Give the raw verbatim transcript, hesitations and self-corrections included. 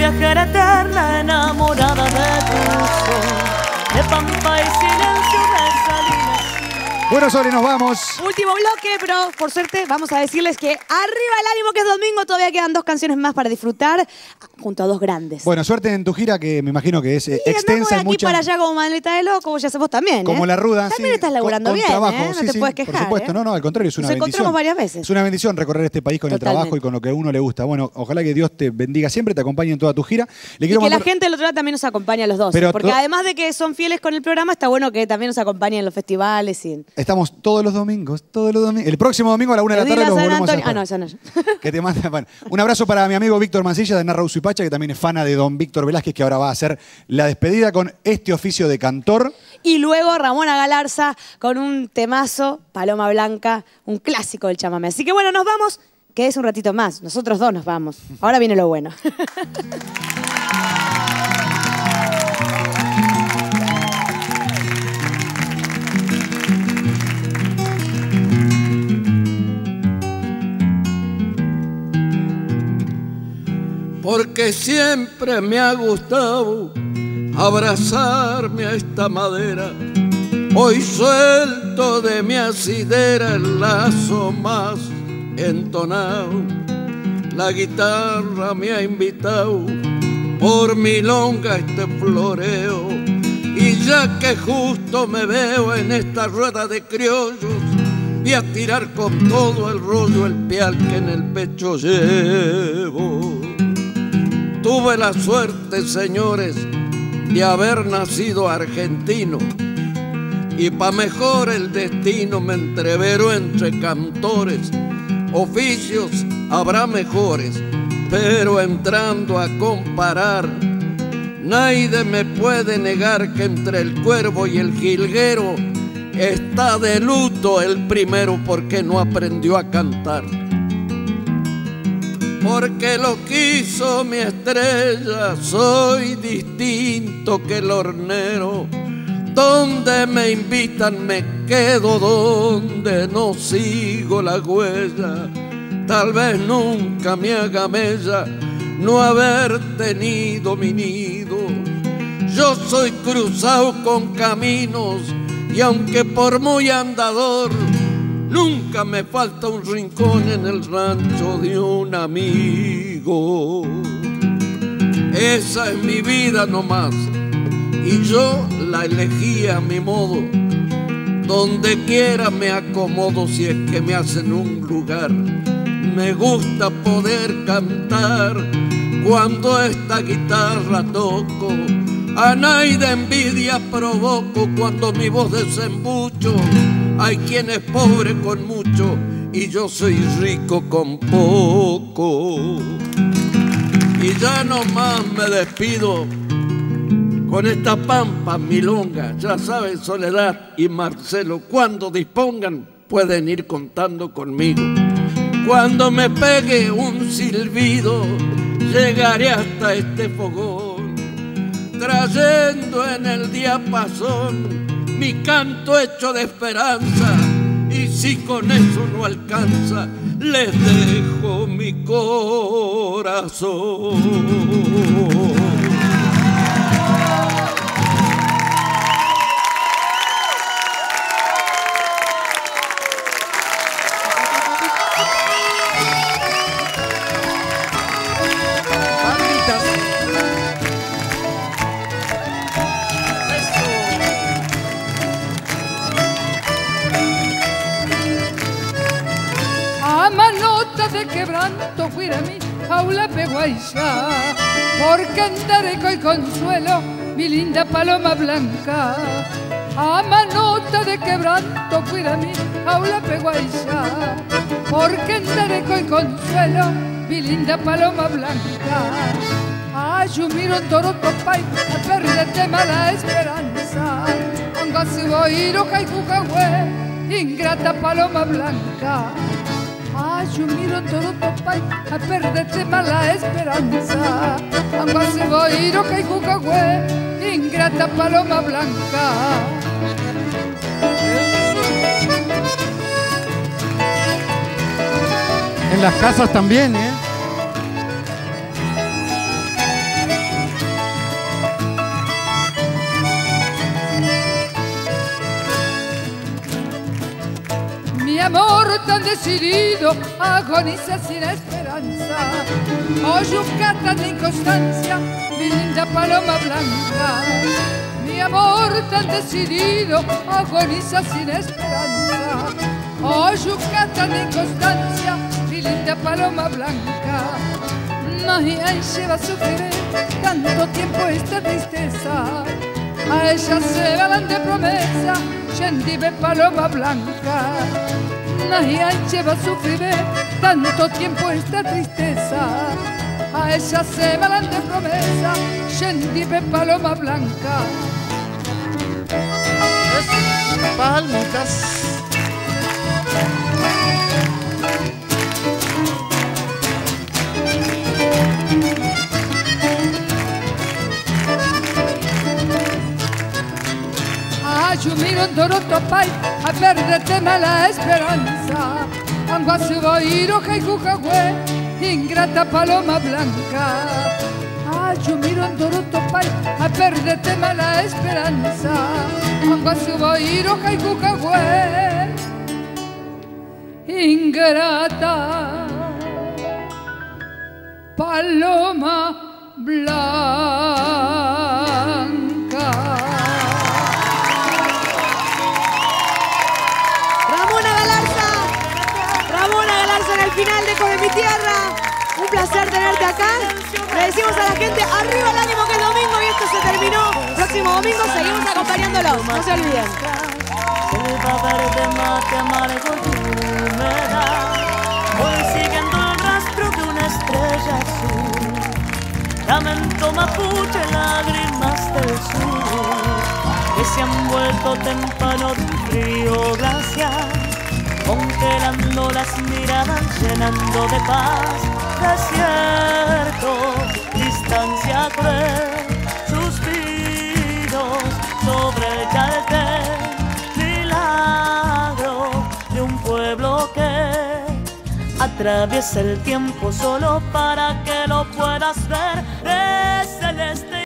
viajera eterna enamorada de tu sol, de pampa y silencio de salinas. Bueno, Sole, nos vamos. Último bloque, pero por suerte vamos a decirles que arriba el ánimo, que es domingo, todavía quedan dos canciones más para disfrutar junto a dos grandes. Bueno, suerte en tu gira, que me imagino que es eh, y extensa de y aquí mucha. para allá como maleta de loco, como ya hacemos también, Como ¿eh? la ruda, También sí, estás laburando con, con bien, trabajo, ¿eh? No sí, te sí, puedes quejar, por supuesto, ¿eh? no, no, al contrario, es una Nos bendición. encontramos varias veces. Es una bendición recorrer este país con Totalmente. el trabajo y con lo que a uno le gusta. Bueno, ojalá que Dios te bendiga siempre, te acompañe en toda tu gira. Le Y quiero que mandar... la gente del otro lado también nos acompañe a los dos. Pero porque to- además de que son fieles con el programa, está bueno que también nos acompañen en los festivales. Y en... Estamos todos los domingos, todos los domingos. El próximo domingo a la una de la Edila tarde los San volvemos a Antonio- Ah, estar. no, esa no. Que te manda, bueno, un abrazo para mi amigo Víctor Mancilla de Narra Uso y Pacha, que también es fana de don Víctor Velázquez, que ahora va a hacer la despedida con este oficio de cantor. Y luego Ramona Galarza con un temazo, Paloma Blanca, un clásico del chamamé. Así que bueno, nos vamos. Quédese un ratito más. Nosotros dos nos vamos. Ahora viene lo bueno. Porque siempre me ha gustado abrazarme a esta madera. Hoy suelto de mi asidera el lazo más entonado. La guitarra me ha invitado por milonga este floreo. Y ya que justo me veo en esta rueda de criollos, voy a tirar con todo el rollo el pial que en el pecho llevo. Tuve la suerte, señores, de haber nacido argentino, y pa' mejor el destino me entrevero entre cantores. Oficios habrá mejores, pero entrando a comparar, nadie me puede negar que entre el cuervo y el jilguero está de luto el primero porque no aprendió a cantar. Porque lo quiso mi estrella, soy distinto que el hornero. Donde me invitan me quedo, donde no sigo la huella. Tal vez nunca me haga mella no haber tenido mi nido. Yo soy cruzado con caminos y aunque por muy andador, nunca me falta un rincón en el rancho de un amigo. Esa es mi vida nomás y yo la elegí a mi modo. Donde quiera me acomodo si es que me hacen un lugar. Me gusta poder cantar cuando esta guitarra toco. A nadie de envidia provoco cuando mi voz desembucho. Hay quien es pobre con mucho y yo soy rico con poco. Y ya nomás me despido con esta pampa milonga. Ya saben, Soledad y Marcelo, cuando dispongan pueden ir contando conmigo. Cuando me pegue un silbido llegaré hasta este fogón, trayendo en el diapasón mi canto hecho de esperanza. Y si con eso no alcanza, les dejo mi corazón. A manota de quebranto fuera mi jaula peguayá, porque andaré con consuelo, mi linda paloma blanca. A manota de quebranto fuera mi jaula peguayá, porque andaré con consuelo, mi linda paloma blanca. Ay, yo miro toro topay, a perderte mala esperanza. Anga si voy a caicucahue, ingrata paloma blanca. Ay, yo miro todo topay, a perderte mala esperanza. Anga si voy a caicucahue, ingrata paloma blanca. En las casas también, ¿eh? tan decidido agoniza sin esperanza. Oyucata de inconstancia, mi linda paloma blanca. Mi amor tan decidido agoniza sin esperanza. Oyucata de inconstancia, mi linda paloma blanca. Magia lleva su querer tanto tiempo esta tristeza. A ella se balan de promesa, Gendive paloma blanca. Magia lleva su querer tanto tiempo esta tristeza. A ella se balan de promesa, Gendive paloma blanca. Palmitas. Yo miro en Dorotopay a perderte la esperanza. Anguasu boiro jaicucahue, ingrata paloma blanca. Ah, yo miro en Dorotopay a perderte la esperanza. Anguasu boiro jaicucahue, ingrata paloma blanca. Final de Come Mi Tierra, un placer tenerte acá. Le decimos a la gente, arriba el ánimo que es domingo y esto se terminó. Próximo domingo seguimos acompañándolos, no se olviden. Selva verde, mate amargo y húmeda, voy siguiendo el rastro de una estrella azul. Lamento mapuche, lágrimas del sur, que se han vuelto témpano de un frío glacial, congelando las miradas, llenando de paz desiertos, distancia cruel, suspiros sobre el Chaltén, milagro de un pueblo que atraviesa el tiempo solo para que lo puedas ver. Es celeste.